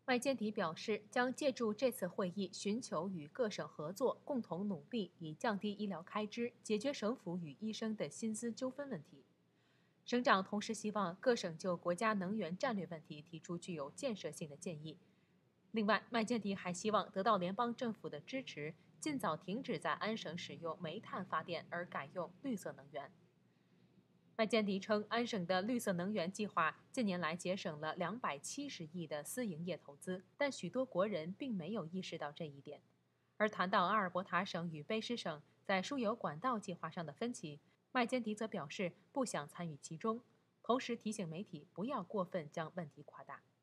麦坚迪表示，将借助这次会议寻求与各省合作，共同努力以降低医疗开支，解决省府与医生的薪资纠纷问题。省长同时希望各省就国家能源战略问题提出具有建设性的建议。另外，麦坚迪还希望得到联邦政府的支持，尽早停止在安省使用煤炭发电，而改用绿色能源。麦坚迪称，安省的绿色能源计划近年来节省了270亿的私营业投资，但许多国人并没有意识到这一点。而谈到阿尔伯塔省与卑诗省在输油管道计划上的分歧，麦坚迪则表示不想参与其中，同时提醒媒体不要过分将问题夸大。